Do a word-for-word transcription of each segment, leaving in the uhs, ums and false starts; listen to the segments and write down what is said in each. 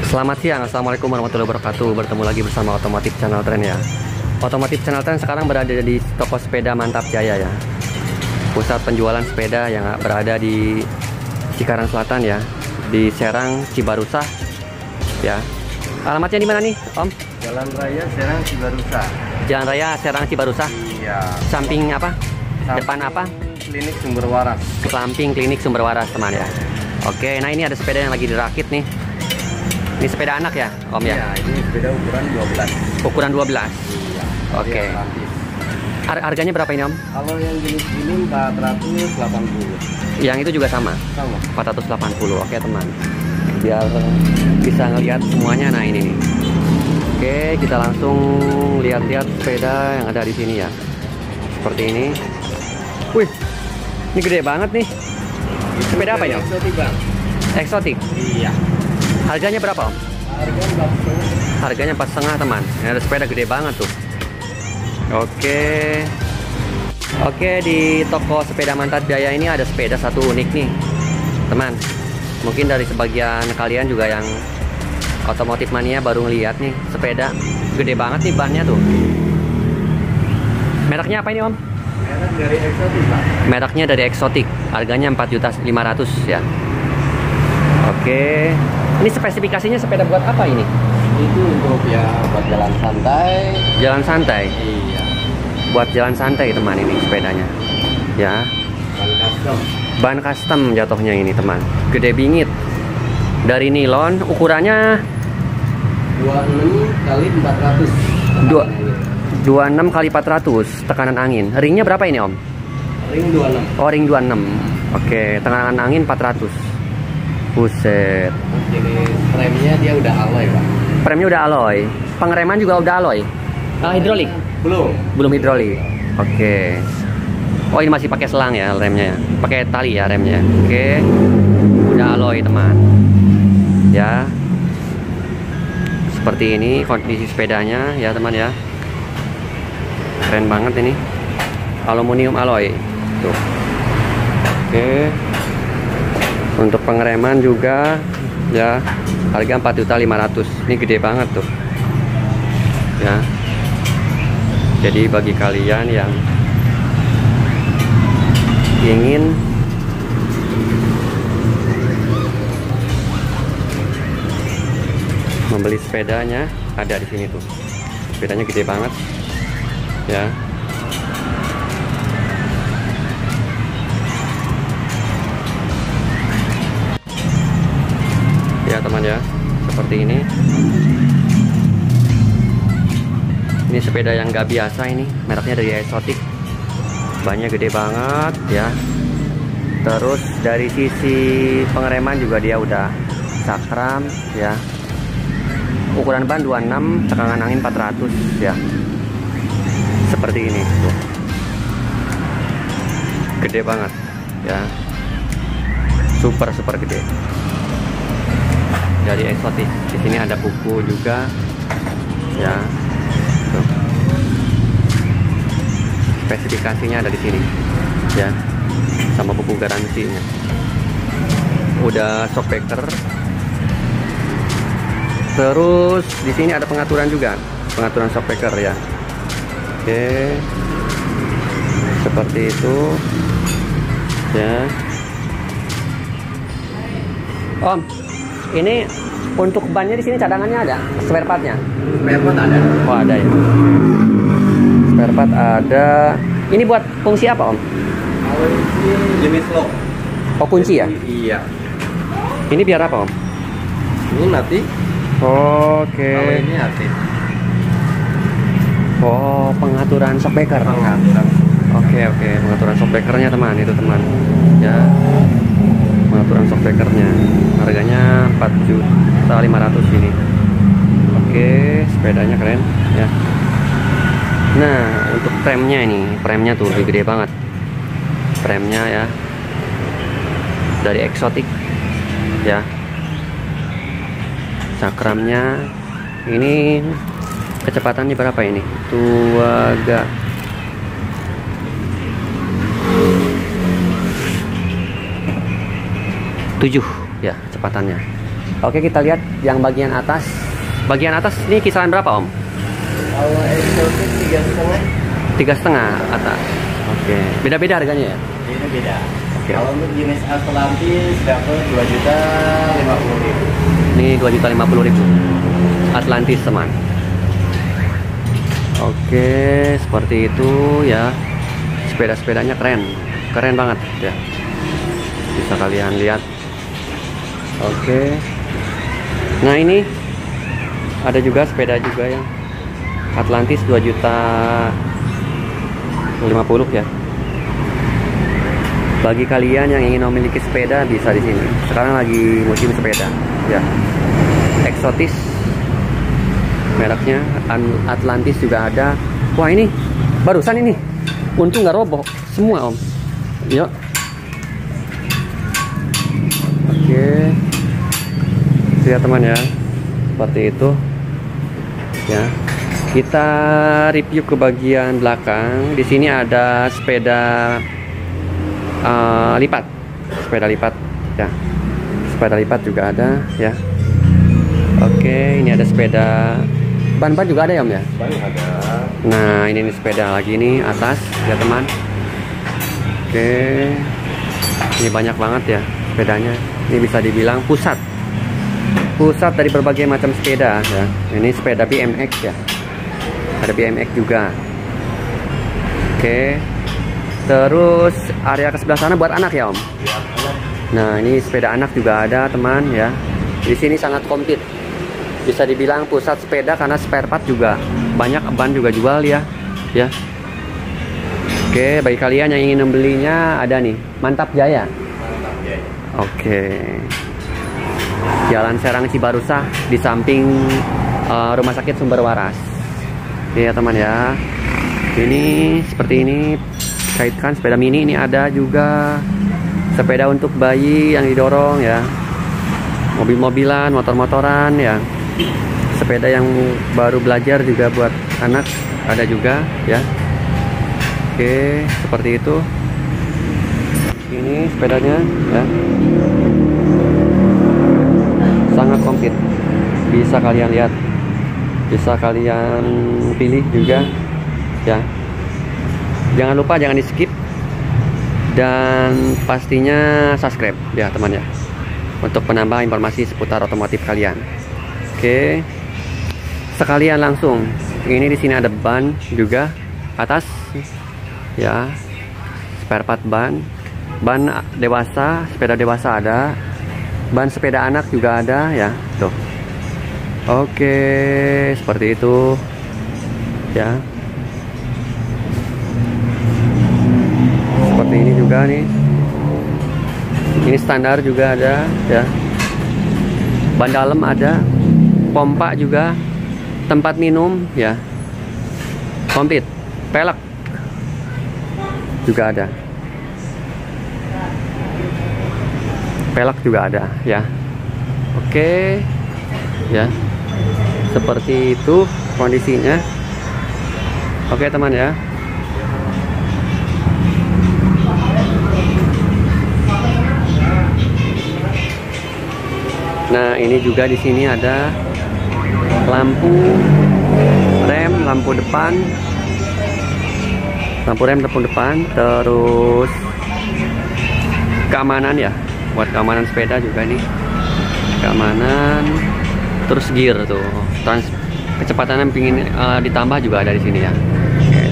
Selamat siang, assalamualaikum warahmatullahi wabarakatuh. Bertemu lagi bersama Otomotif Channel Trend ya. Otomotif Channel Trend sekarang berada di toko sepeda Mantap Jaya ya. Pusat penjualan sepeda yang berada di Cikarang Selatan ya, di Serang Cibarusah ya. Alamatnya di mana nih, Om? Jalan Raya Serang Cibarusah. Jalan Raya Serang Cibarusah. Iya. Samping apa? Samping Depan apa? Klinik Sumber Waras. Samping Klinik Sumber Waras, teman ya. Oke, nah ini ada sepeda yang lagi dirakit nih. Ini sepeda anak ya, Om ya? Iya, ini sepeda ukuran dua belas. Ukuran dua belas. Iya. Oke. Iya, Har- harganya berapa ini, Om? kalau yang jenis ini empat ratus delapan puluh. Yang itu juga sama, Sama. empat ratus delapan puluh. Oke, teman. Biar bisa ngelihat semuanya. Nah, ini nih. Oke, kita langsung lihat-lihat sepeda yang ada di sini ya. Seperti ini. Wih, ini gede banget nih. Sepeda apa ini, Om? Eksotik, Bang. Eksotik. Iya. Harganya berapa, Om? Harga empat ratus. Harganya empat setengah, teman. Ini ada sepeda gede banget tuh. Oke. Oke, di toko sepeda Mantap Jaya ini ada sepeda satu unik nih, teman. Mungkin dari sebagian kalian juga yang otomotif mania baru ngeliat nih sepeda gede banget nih bannya tuh. Mereknya apa ini, Om? Merek dari Eksotik, Pak. Mereknya dari Eksotik. Harganya empat juta lima ratus ya. Oke. Ini spesifikasinya sepeda buat apa ini? Itu untuk ya buat jalan santai. Jalan santai. Iya. Buat jalan santai, teman, ini sepedanya. Ya. Ban custom. Ban custom jatuhnya ini, teman. Gede bingit. Dari nilon, ukurannya dua puluh enam kali empat ratus. Dua- dua puluh enam kali empat ratus tekanan angin. Ringnya berapa ini, Om? Ring dua puluh enam. Oh, ring dua puluh enam. Oke, tekanan angin empat ratus. Buset. Jadi remnya dia udah alloy, Pak. Premnya udah alloy. Pengereman juga udah alloy. Ah, hidrolik? Belum. Belum hidrolik. Oke. Oh, ini masih pakai selang ya remnya ya. Pakai tali ya remnya. Oke. Udah alloy, teman. Ya. Seperti ini kondisi sepedanya ya, teman ya. Keren banget ini. Aluminium alloy. Tuh. Oke. Untuk pengereman juga ya, harga empat juta lima ratus. Ini gede banget tuh. Ya. Jadi bagi kalian yang ingin membeli sepedanya, ada di sini tuh. Sepedanya gede banget. Ya. Ya, teman ya, seperti ini. Ini sepeda yang gak biasa ini, mereknya dari Eksotik. Bannya gede banget ya. Terus dari sisi pengereman juga dia udah cakram ya. Ukuran ban dua puluh enam, tekanan angin empat ratus ya. Seperti ini tuh. Gede banget ya. Super super gede. Dari Eksotik. Di sini ada buku juga ya. Tuh. Spesifikasinya ada di sini ya, sama buku garansinya. Udah shockbreaker. Terus di sini ada pengaturan juga, pengaturan shockbreaker ya. Oke, seperti itu ya. Om, ini untuk bannya di sini cadangannya ada, spare partnya? Spare part ada. Oh, ada ya. Spare part ada. Ini buat fungsi apa, Om? Kalau ini limit lock. Oh, kunci ya? Iya. Ini biar apa, Om? Ini mati. Oke. Kalau ini aktif. Oh, pengaturan shockbreaker. Pengaturan. Oke, oke, pengaturan shockbreakernya, teman, itu teman. Ya. Pengaturan shockbreakernya. Harganya empat juta lima ratus ini. Oke, sepedanya keren ya. Nah, untuk premnya ini, premnya tuh lebih gede banget. Premnya ya. Dari Eksotik ya. Cakramnya ini kecepatannya berapa ini? Dua ga tujuh ya kecepatannya. Oke, kita lihat yang bagian atas. Bagian atas ini kisaran berapa Om? Kalau eksotik tiga setengah. Tiga setengah atas. Oke, beda-beda harganya ya? Ini beda. Oke. Kalau untuk jenis Atlantis dapat dua juta lima puluh ribu. Ini dua juta lima puluh ribu. Atlantis teman. Oke, seperti itu ya. Sepeda-sepedanya keren, keren banget ya. Bisa kalian lihat. Oke. Nah ini ada juga sepeda juga yang Atlantis dua juta lima puluh ya. Bagi kalian yang ingin memiliki sepeda bisa di sini. Sekarang lagi musim sepeda ya. Eksotis mereknya Atlantis juga ada. Wah ini barusan ini untung nggak roboh semua Om. Yuk. Oke, lihat teman ya, seperti itu ya. Kita review ke bagian belakang. Di sini ada sepeda uh, lipat, sepeda lipat ya. Sepeda lipat juga ada ya. Oke, ini ada sepeda ban-ban juga ada ya Om ya? Ban ada. Nah ini nih sepeda lagi nih atas ya teman. Oke, ini banyak banget ya sepedanya. Ini bisa dibilang pusat pusat dari berbagai macam sepeda ya. Ini sepeda B M X ya, ada B M X juga. Oke, terus area ke sebelah sana buat anak ya Om. Ya, anak. Nah ini sepeda anak juga ada teman ya. Di sini sangat komplit, bisa dibilang pusat sepeda karena spare part juga banyak, ban juga jual ya ya. Oke, bagi kalian yang ingin membelinya ada nih Mantap Jaya. Mantap ya. Oke, Jalan Serang Cibarusah di samping uh, Rumah Sakit Sumber Waras. Oke ya teman ya. Ini seperti ini, kaitkan sepeda mini. Ini ada juga sepeda untuk bayi yang didorong ya, mobil-mobilan, motor-motoran ya. Sepeda yang baru belajar juga buat anak ada juga ya. Oke, seperti itu. Ini sepedanya ya. Sangat komplit. Bisa kalian lihat. Bisa kalian pilih juga ya. Jangan lupa jangan di-skip dan pastinya subscribe ya teman ya, untuk menambah informasi seputar otomotif kalian. Oke. Sekalian langsung. Ini di sini ada ban juga atas ya. Spare part ban. Ban dewasa, sepeda dewasa ada. Ban sepeda anak juga ada ya. Tuh. Oke, seperti itu. Ya. Seperti ini juga nih. Ini standar juga ada ya. Ban dalam ada. Pompa juga. Tempat minum ya. Komplit. Pelek juga ada. Pelek juga ada ya. Oke ya, seperti itu kondisinya. Oke teman ya. Nah ini juga di sini ada lampu rem, lampu depan, lampu rem, lampu depan, terus keamanan ya, buat keamanan sepeda juga nih, keamanan, terus gear tuh, trans kecepatan yang pingin uh, ditambah juga ada di sini ya. Oke.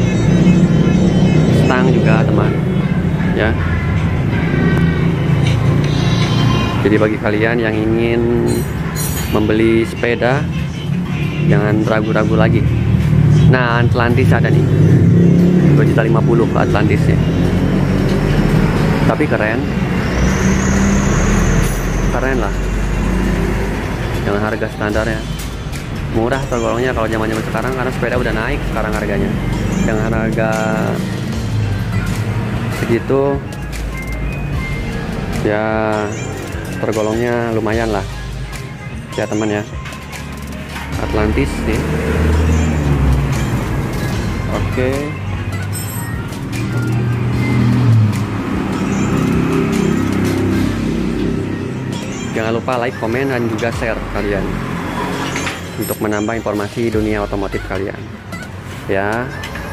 Stang juga teman, ya. Jadi bagi kalian yang ingin membeli sepeda, jangan ragu-ragu lagi. Nah Atlantis ada nih, dua juta lima puluh Atlantisnya, tapi keren. Keren lah, dengan harga standar ya, murah tergolongnya kalau zaman zaman sekarang, karena sepeda udah naik sekarang harganya. Dengan harga segitu ya tergolongnya lumayan lah ya teman ya. Atlantis nih. Oke. Jangan lupa like, komen, dan juga share kalian untuk menambah informasi dunia otomotif kalian. Ya.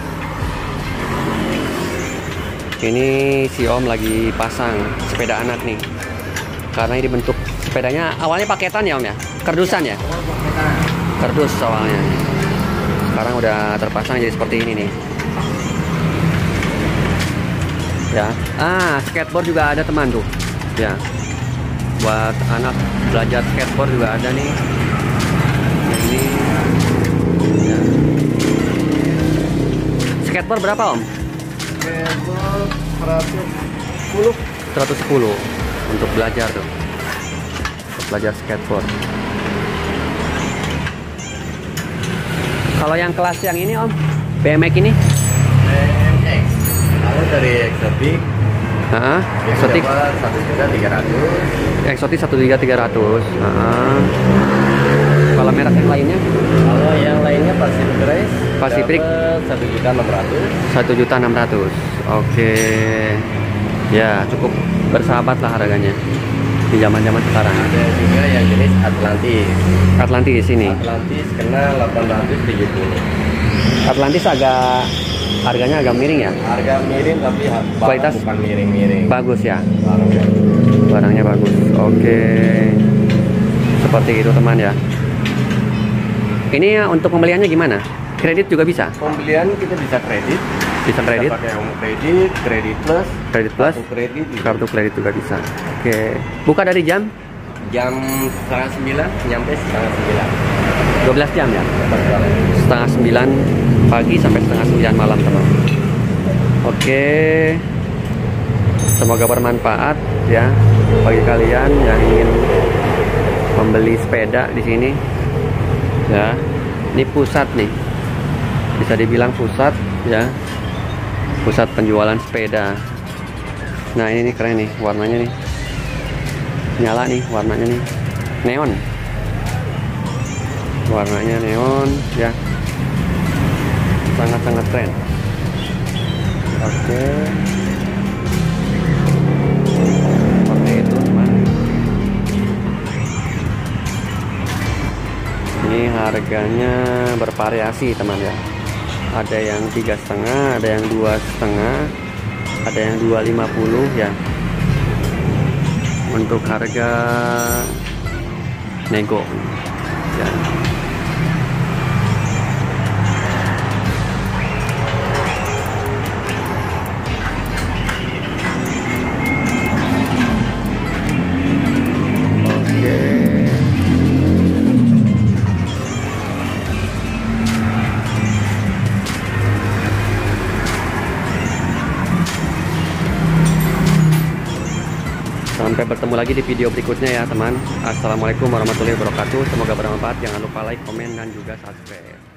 Ini si Om lagi pasang sepeda anak nih. Karena ini bentuk sepedanya awalnya paketan ya Om ya? Kardusan ya? Kardus awalnya. Sekarang udah terpasang jadi seperti ini nih. Ya. Ah, skateboard juga ada teman tuh. Ya. Buat anak belajar skateboard juga ada nih. Ini. Ya. Skateboard berapa Om? Skateboard seratus sepuluh. seratus sepuluh untuk belajar tuh. Untuk belajar skateboard. Kalau yang kelas yang ini Om, B M X ini? B M X. Kalau dari eksotik, Heeh, eksotik satu juta tiga ratus. eksotik satu juta tiga ratus. Heeh. Kalau merek yang lainnya? Kalau yang lainnya Pacific Race, Pacific satu juta enam ratus. satu juta enam ratus. Oke. Ya, cukup bersahabat lah harganya di zaman-zaman sekarang. Ada juga yang jenis Atlantis. Atlantis ini. Atlantis kena delapan ratus tujuh puluh. Atlantis agak harganya agak miring ya. Harga miring tapi ha- barang Kualitas bukan miring-miring. Bagus ya. Barang bagus. Barangnya bagus. Oke. Seperti itu teman ya. Ini ya untuk pembeliannya gimana? Kredit juga bisa? Pembelian kita bisa kredit. Bisa kredit? Kita pakai home kredit, kredit plus, Kredit plus? kartu kredit. juga. Kartu kredit juga bisa. Oke. Buka dari jam Jam setengah sembilan nyampe setengah sembilan. dua belas jam ya? Betul. Setengah sembilan pagi sampai setengah sembilan malam teman. Oke. Semoga bermanfaat ya bagi kalian yang ingin membeli sepeda di sini. Ya. Ini pusat nih. Bisa dibilang pusat ya. Pusat penjualan sepeda. Nah, ini nih keren nih warnanya nih. Nyala nih warnanya nih. Neon. Warnanya neon ya. Sangat-sangat keren. Oke. Seperti itu teman. Ini harganya bervariasi teman ya. Ada yang tiga setengah, ada yang dua setengah, ada yang dua lima puluh ya. Untuk harga nego ya. Sampai bertemu lagi di video berikutnya ya teman. Assalamualaikum warahmatullahi wabarakatuh. Semoga bermanfaat. Jangan lupa like, komen, dan juga subscribe.